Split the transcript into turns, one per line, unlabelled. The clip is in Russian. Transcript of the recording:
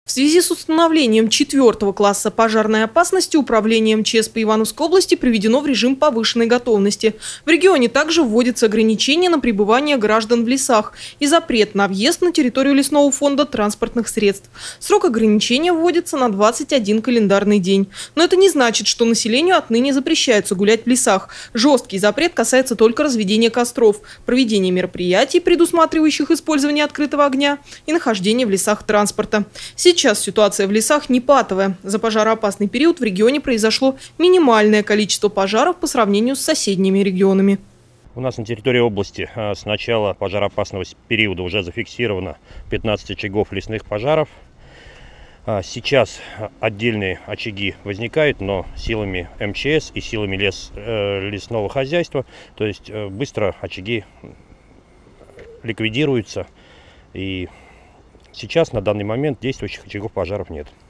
В связи с установлением 4-го класса пожарной опасности управлением МЧС по Ивановской области приведено в режим повышенной готовности. В регионе также вводятся ограничения на пребывание граждан в лесах и запрет на въезд на территорию лесного фонда транспортных средств. Срок ограничения вводится на 21 календарный день. Но это не значит, что населению отныне запрещается гулять в лесах. Жесткий запрет касается только разведения костров, проведения мероприятий, предусматривающих использование открытого огня, и нахождения в лесах транспорта. Сейчас ситуация в лесах не патовая. За пожароопасный период в регионе произошло минимальное количество пожаров по сравнению с соседними регионами.
У нас на территории области с начала пожароопасного периода уже зафиксировано 15 очагов лесных пожаров. Сейчас отдельные очаги возникают, но силами МЧС и силами лесного хозяйства. То есть быстро очаги ликвидируются. И сейчас на данный момент действующих очагов пожаров нет.